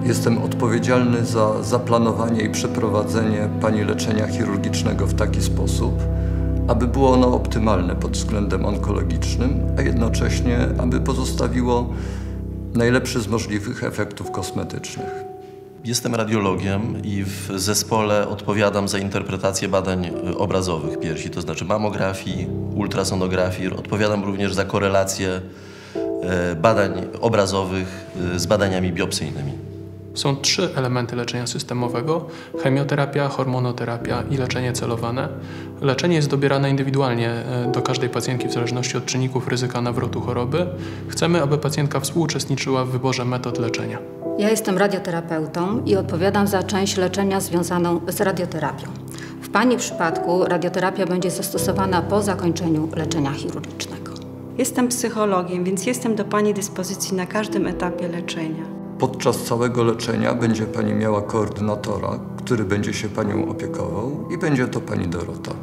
Jestem odpowiedzialny za zaplanowanie i przeprowadzenie pani leczenia chirurgicznego w taki sposób, aby było ono optymalne pod względem onkologicznym, a jednocześnie, aby pozostawiło najlepszy z możliwych efektów kosmetycznych. Jestem radiologiem i w zespole odpowiadam za interpretację badań obrazowych piersi, to znaczy mamografii, ultrasonografii. Odpowiadam również za korelację badań obrazowych z badaniami biopsyjnymi. Są 3 elementy leczenia systemowego: chemioterapia, hormonoterapia i leczenie celowane. Leczenie jest dobierane indywidualnie do każdej pacjentki w zależności od czynników ryzyka nawrotu choroby. Chcemy, aby pacjentka współuczestniczyła w wyborze metod leczenia. Ja jestem radioterapeutą i odpowiadam za część leczenia związaną z radioterapią. W Pani przypadku radioterapia będzie zastosowana po zakończeniu leczenia chirurgicznego. Jestem psychologiem, więc jestem do Pani dyspozycji na każdym etapie leczenia. Podczas całego leczenia będzie Pani miała koordynatora, który będzie się Panią opiekował i będzie to Pani Dorota.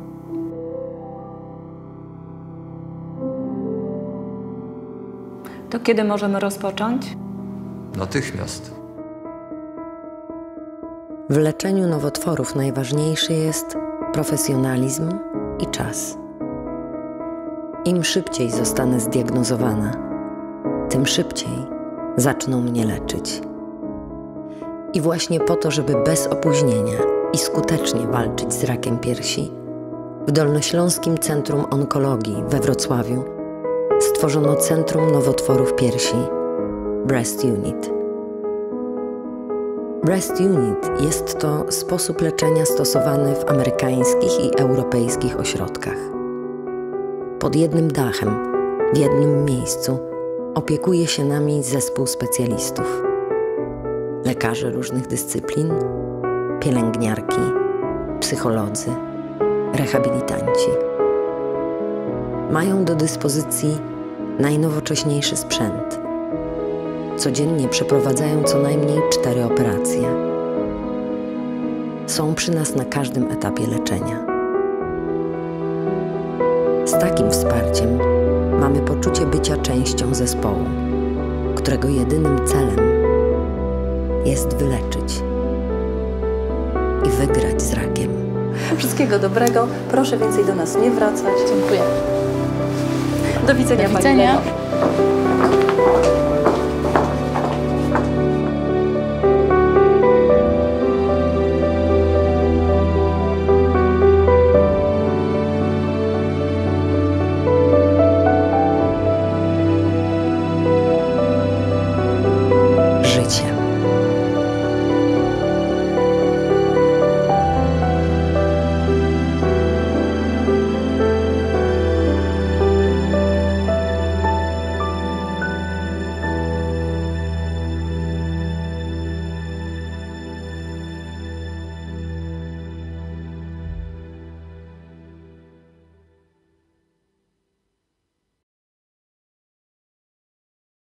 To kiedy możemy rozpocząć? Natychmiast. W leczeniu nowotworów najważniejszy jest profesjonalizm i czas. Im szybciej zostanę zdiagnozowana, tym szybciej zaczną mnie leczyć. I właśnie po to, żeby bez opóźnienia i skutecznie walczyć z rakiem piersi, w Dolnośląskim Centrum Onkologii we Wrocławiu stworzono Centrum Nowotworów Piersi Breast Unit. Breast Unit jest to sposób leczenia stosowany w amerykańskich i europejskich ośrodkach. Pod jednym dachem, w jednym miejscu opiekuje się nami zespół specjalistów. Lekarze różnych dyscyplin, pielęgniarki, psycholodzy, rehabilitanci. Mają do dyspozycji najnowocześniejszy sprzęt. Codziennie przeprowadzają co najmniej 4 operacje. Są przy nas na każdym etapie leczenia. Z takim wsparciem mamy poczucie bycia częścią zespołu, którego jedynym celem jest wyleczyć i wygrać z rakiem. Wszystkiego dobrego. Proszę więcej do nas nie wracać. Dziękuję. Do widzenia. Do widzenia.